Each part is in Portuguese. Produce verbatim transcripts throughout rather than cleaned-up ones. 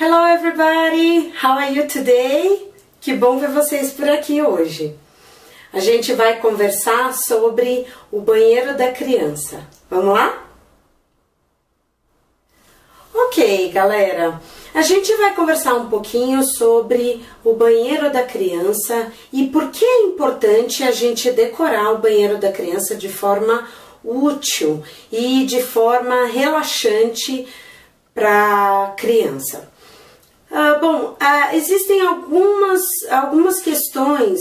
Hello everybody, how are you today? Que bom ver vocês por aqui hoje. A gente vai conversar sobre o banheiro da criança. Vamos lá? Ok, galera. A gente vai conversar um pouquinho sobre o banheiro da criança e por que é importante a gente decorar o banheiro da criança de forma útil e de forma relaxante para a criança. Uh, bom, uh, existem algumas, algumas questões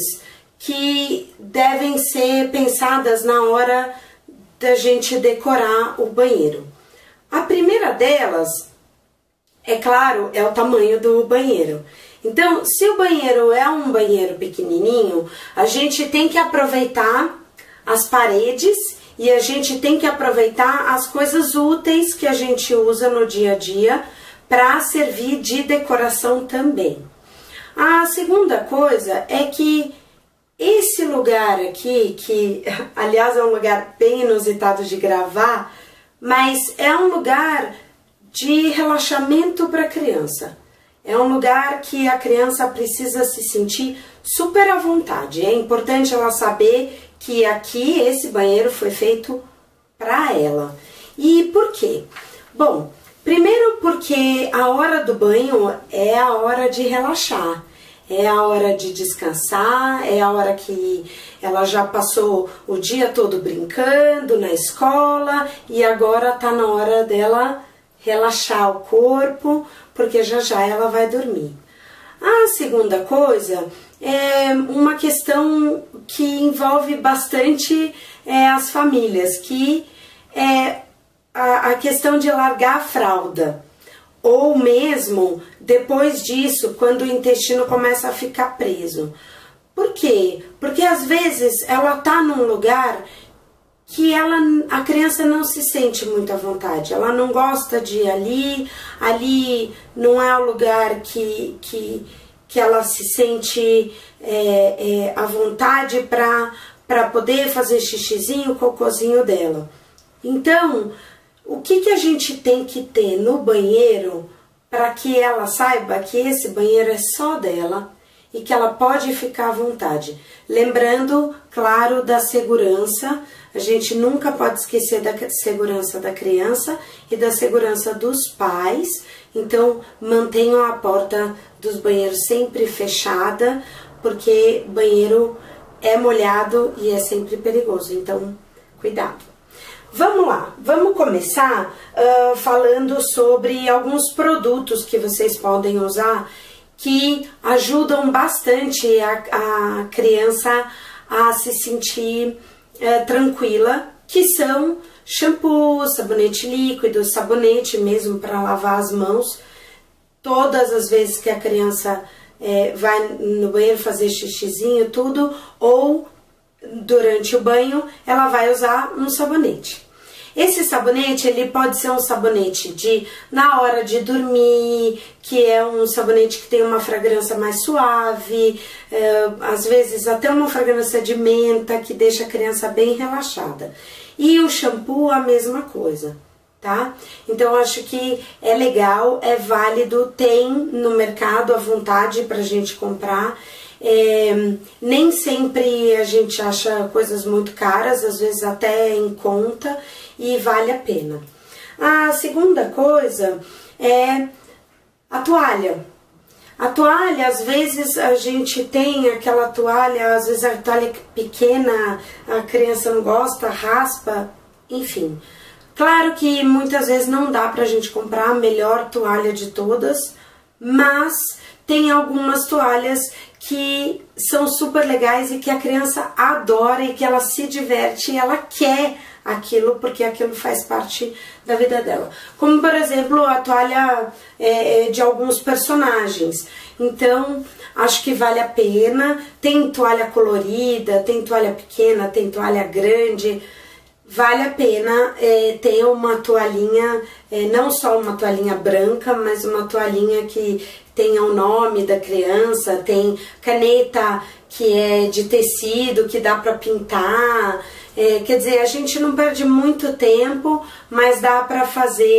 que devem ser pensadas na hora da gente decorar o banheiro. A primeira delas, é claro, é o tamanho do banheiro. Então, se o banheiro é um banheiro pequenininho, a gente tem que aproveitar as paredes e a gente tem que aproveitar as coisas úteis que a gente usa no dia a dia para servir de decoração também. A segunda coisa é que esse lugar aqui, que aliás é um lugar bem inusitado de gravar, mas é um lugar de relaxamento para a criança. É um lugar que a criança precisa se sentir super à vontade. É importante ela saber que aqui esse banheiro foi feito para ela. E por quê? Bom, primeiro porque a hora do banho é a hora de relaxar. É a hora de descansar, é a hora que ela já passou o dia todo brincando na escola e agora tá na hora dela relaxar o corpo, porque já já ela vai dormir. A segunda coisa é uma questão que envolve bastante é, as famílias, que é a, a questão de largar a fralda. Ou mesmo, depois disso, quando o intestino começa a ficar preso. Por quê? Porque às vezes ela tá num lugar que ela, a criança não se sente muito à vontade. Ela não gosta de ir ali, ali não é o lugar que, que, que ela se sente é, é, à vontade para poder fazer xixizinho, cocôzinho dela. Então, o que, que a gente tem que ter no banheiro para que ela saiba que esse banheiro é só dela e que ela pode ficar à vontade? Lembrando, claro, da segurança. A gente nunca pode esquecer da segurança da criança e da segurança dos pais. Então, mantenham a porta dos banheiros sempre fechada, porque banheiro é molhado e é sempre perigoso. Então, cuidado. Vamos lá, vamos começar uh, falando sobre alguns produtos que vocês podem usar que ajudam bastante a, a criança a se sentir uh, tranquila, que são shampoo, sabonete líquido, sabonete mesmo para lavar as mãos. Todas as vezes que a criança uh, vai no banheiro fazer xixizinho, tudo, ou durante o banho, ela vai usar um sabonete. Esse sabonete, ele pode ser um sabonete de na hora de dormir, que é um sabonete que tem uma fragrância mais suave, é, às vezes até uma fragrância de menta, que deixa a criança bem relaxada. E o shampoo, a mesma coisa, tá? Então, acho que é legal, é válido, tem no mercado à vontade pra gente comprar. É, nem sempre a gente acha coisas muito caras, às vezes até em conta, e vale a pena. A segunda coisa é a toalha. A toalha, às vezes a gente tem aquela toalha, às vezes a toalha pequena, a criança não gosta, raspa, enfim. Claro que muitas vezes não dá pra gente comprar a melhor toalha de todas, mas tem algumas toalhas que são super legais e que a criança adora e que ela se diverte e ela quer aquilo porque aquilo faz parte da vida dela. Como, por exemplo, a toalha é, de alguns personagens. Então, acho que vale a pena. Tem toalha colorida, tem toalha pequena, tem toalha grande. Vale a pena é, ter uma toalhinha, é, não só uma toalhinha branca, mas uma toalhinha que tenha o nome da criança, tem caneta que é de tecido, que dá para pintar. É, quer dizer, a gente não perde muito tempo, mas dá para fazer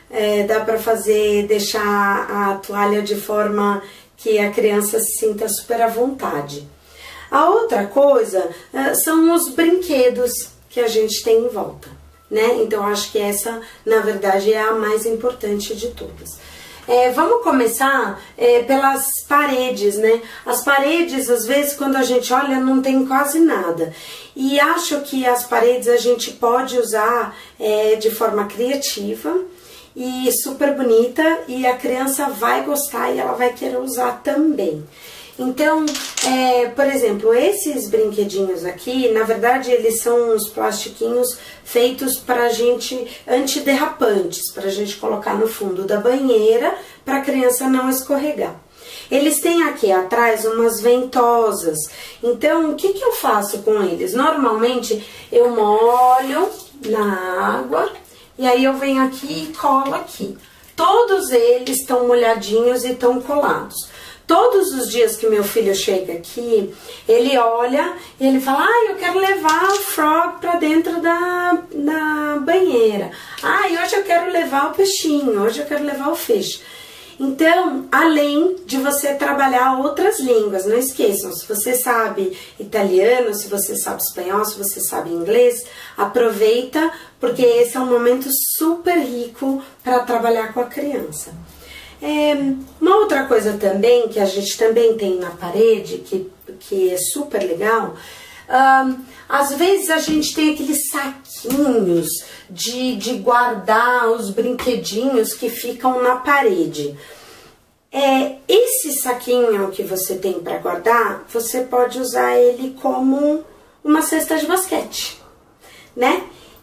é, dá para fazer, deixar a toalha de forma que a criança se sinta super à vontade. A outra coisa é, são os brinquedos que a gente tem em volta, né? Então acho que essa, na verdade, é a mais importante de todas. É, vamos começar é, pelas paredes, né? As paredes, às vezes, quando a gente olha, não tem quase nada. E acho que as paredes a gente pode usar é, de forma criativa e super bonita, e a criança vai gostar e ela vai querer usar também. Então, é, por exemplo, esses brinquedinhos aqui, na verdade, eles são uns plastiquinhos feitos pra gente, antiderrapantes, pra gente colocar no fundo da banheira, pra criança não escorregar. Eles têm aqui atrás umas ventosas, então o que que eu faço com eles? Normalmente eu molho na água e aí eu venho aqui e colo aqui. Todos eles estão molhadinhos e estão colados. Todos os dias que meu filho chega aqui, ele olha e ele fala: ah, eu quero levar o frog pra dentro da, da banheira. Ah, e hoje eu quero levar o peixinho, hoje eu quero levar o peixe. Então, além de você trabalhar outras línguas, não esqueçam, se você sabe italiano, se você sabe espanhol, se você sabe inglês, aproveita, porque esse é um momento super rico para trabalhar com a criança. É, uma outra coisa também, que a gente também tem na parede, que, que é super legal, um, às vezes a gente tem aqueles saquinhos de, de guardar os brinquedinhos que ficam na parede. É, esse saquinho que você tem para guardar, você pode usar ele como uma cesta de basquete, né?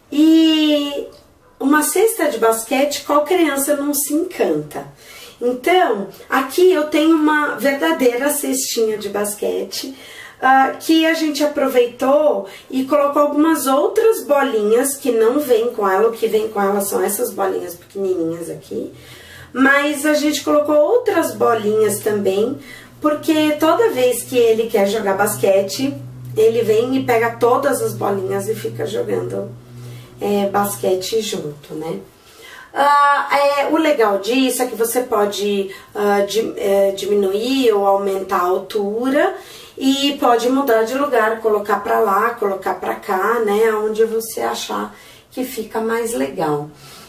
E uma cesta de basquete, qual criança não se encanta? Então, aqui eu tenho uma verdadeira cestinha de basquete uh, que a gente aproveitou e colocou algumas outras bolinhas que não vêm com ela. O que vem com ela são essas bolinhas pequenininhas aqui. Mas a gente colocou outras bolinhas também, porque toda vez que ele quer jogar basquete, ele vem e pega todas as bolinhas e fica jogando é, basquete junto, né? Uh, é, o legal disso é que você pode uh, di, é, diminuir ou aumentar a altura e pode mudar de lugar, colocar pra lá, colocar pra cá, né, onde você achar que fica mais legal.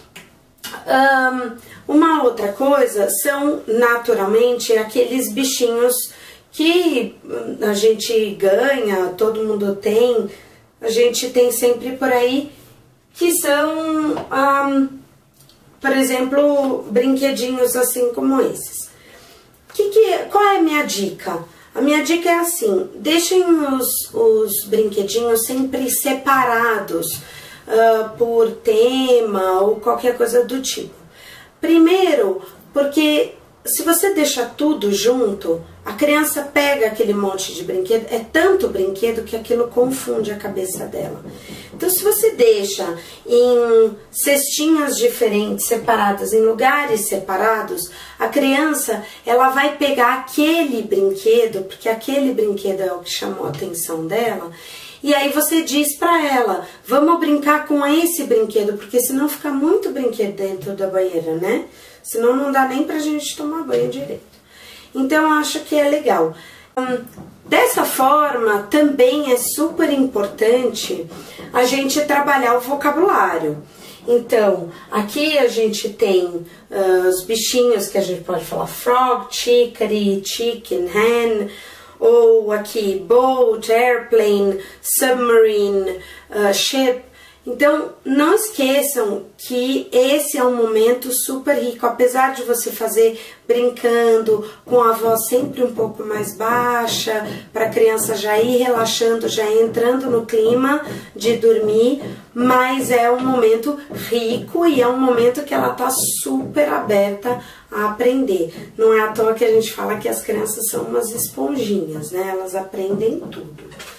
Um, uma outra coisa são, naturalmente, aqueles bichinhos que a gente ganha, todo mundo tem, a gente tem sempre por aí, que são... Um, por exemplo, brinquedinhos assim como esses. Que que, qual é a minha dica? A minha dica é assim: deixem os, os brinquedinhos sempre separados uh, por tema ou qualquer coisa do tipo. Primeiro, porque se você deixa tudo junto, a criança pega aquele monte de brinquedo, é tanto brinquedo que aquilo confunde a cabeça dela. Então, se você deixa em cestinhas diferentes, separadas, em lugares separados, a criança, ela vai pegar aquele brinquedo, porque aquele brinquedo é o que chamou a atenção dela, e aí você diz pra ela: vamos brincar com esse brinquedo, porque senão fica muito brinquedo dentro da banheira, né? Senão não dá nem pra gente tomar banho direito. Então, eu acho que é legal. Hum, dessa forma, também é super importante a gente trabalhar o vocabulário. Então, aqui a gente tem uh, os bichinhos que a gente pode falar: frog, chickadee, chicken, hen, ou aqui boat, airplane, submarine, uh, ship. Então, não esqueçam que esse é um momento super rico, apesar de você fazer brincando, com a voz sempre um pouco mais baixa, para a criança já ir relaxando, já ir entrando no clima de dormir, mas é um momento rico e é um momento que ela está super aberta a aprender. Não é à toa que a gente fala que as crianças são umas esponjinhas, né? Elas aprendem tudo.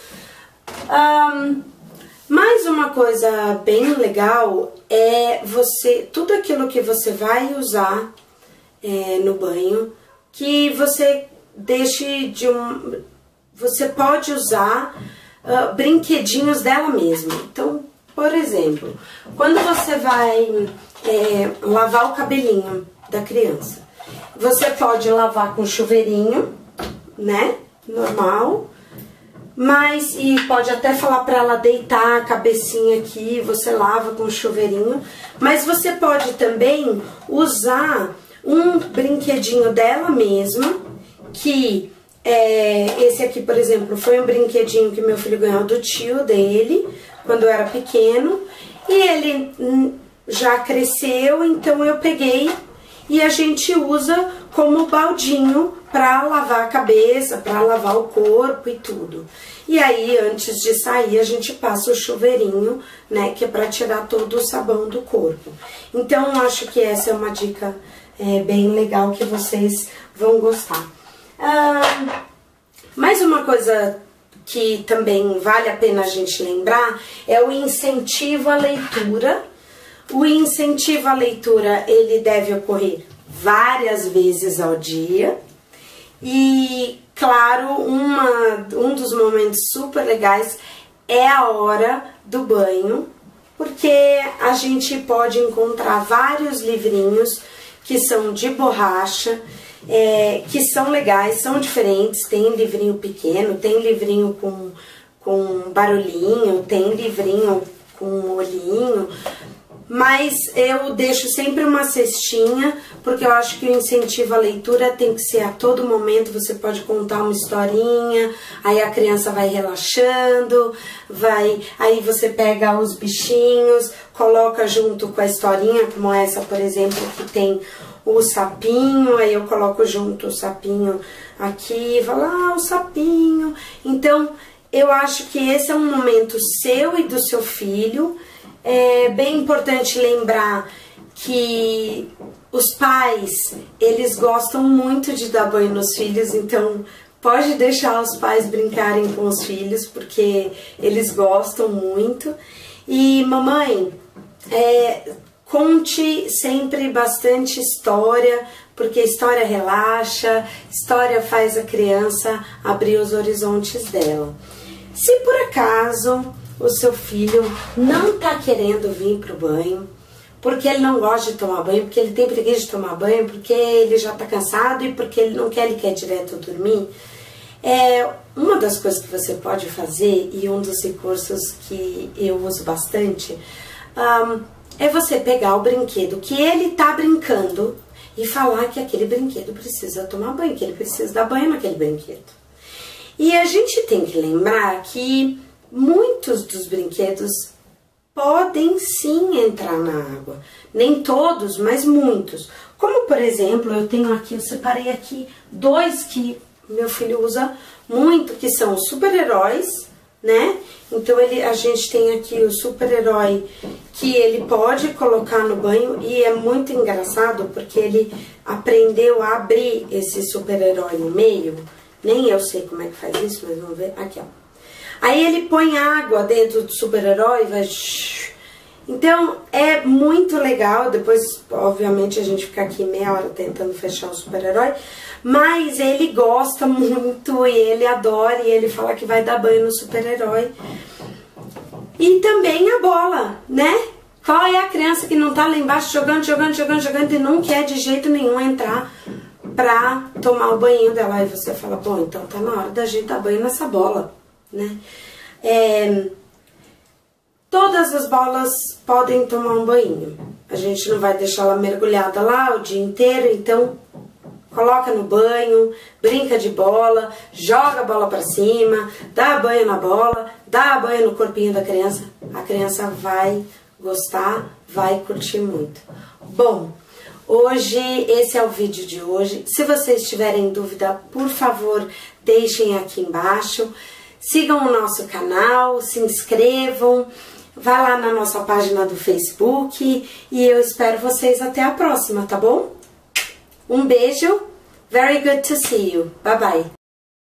Um, Mais uma coisa bem legal é você, tudo aquilo que você vai usar é, no banho, que você deixe de um, você pode usar uh, brinquedinhos dela mesma. Então, Por exemplo, quando você vai é, lavar o cabelinho da criança, você pode lavar com chuveirinho, né? Normal. Mas, e pode até falar para ela deitar a cabecinha aqui, você lava com chuveirinho. Mas você pode também usar um brinquedinho dela mesma, que é, esse aqui, por exemplo, foi um brinquedinho que meu filho ganhou do tio dele, quando eu era pequeno. E ele já cresceu, então eu peguei e a gente usa como baldinho para lavar a cabeça, para lavar o corpo e tudo. E aí, antes de sair, a gente passa o chuveirinho, né, que é para tirar todo o sabão do corpo. Então, eu acho que essa é uma dica é, bem legal que vocês vão gostar. Ah, mais uma coisa que também vale a pena a gente lembrar é o incentivo à leitura. O incentivo à leitura, ele deve ocorrer várias vezes ao dia. E, claro, uma, um dos momentos super legais é a hora do banho, porque a gente pode encontrar vários livrinhos que são de borracha, é, que são legais, são diferentes. Tem livrinho pequeno, tem livrinho com, com barulhinho, tem livrinho com olhinho. Mas eu deixo sempre uma cestinha, porque eu acho que o incentivo à leitura tem que ser a todo momento. Você pode contar uma historinha, aí a criança vai relaxando, vai, aí você pega os bichinhos, coloca junto com a historinha, como essa, por exemplo, que tem o sapinho, aí eu coloco junto o sapinho aqui, vai lá, o sapinho. Então, eu acho que esse é um momento seu e do seu filho. É bem importante lembrar que os pais, eles gostam muito de dar banho nos filhos, então pode deixar os pais brincarem com os filhos, porque eles gostam muito. E mamãe, é, conte sempre bastante história, porque história relaxa, história faz a criança abrir os horizontes dela. Se por acaso o seu filho não tá querendo vir pro banho, porque ele não gosta de tomar banho, porque ele tem preguiça de tomar banho, porque ele já tá cansado e porque ele não quer, ele quer direto dormir, é uma das coisas que você pode fazer, e um dos recursos que eu uso bastante, um, é você pegar o brinquedo que ele tá brincando e falar que aquele brinquedo precisa tomar banho, que ele precisa dar banho naquele brinquedo. E a gente tem que lembrar que muitos dos brinquedos podem sim entrar na água. Nem todos, mas muitos. Como, por exemplo, eu tenho aqui, eu separei aqui dois que meu filho usa muito, que são os super-heróis, né? Então, ele, a gente tem aqui o super-herói que ele pode colocar no banho, e é muito engraçado porque ele aprendeu a abrir esse super-herói no meio. Nem eu sei como é que faz isso, mas vamos ver. Aqui, ó. Aí ele põe água dentro do super-herói e vai... Então, é muito legal. Depois, obviamente, a gente fica aqui meia hora tentando fechar o super-herói. Mas ele gosta muito e ele adora, e ele fala que vai dar banho no super-herói. E também a bola, né? Qual é a criança que não tá lá embaixo jogando, jogando, jogando, jogando e não quer de jeito nenhum entrar pra tomar o banho dela? Aí você fala, bom, então tá na hora da gente dar banho nessa bola, né? É, todas as bolas podem tomar um banho. A gente não vai deixar ela mergulhada lá o dia inteiro, então coloca no banho, brinca de bola, joga a bola pra cima, dá banho na bola, dá banho no corpinho da criança. A criança vai gostar, vai curtir muito. Bom, hoje, esse é o vídeo de hoje. Se vocês tiverem dúvida, por favor, deixem aqui embaixo. Sigam o nosso canal, se inscrevam, vá lá na nossa página do Facebook e eu espero vocês até a próxima, tá bom? Um beijo, very good to see you, bye bye.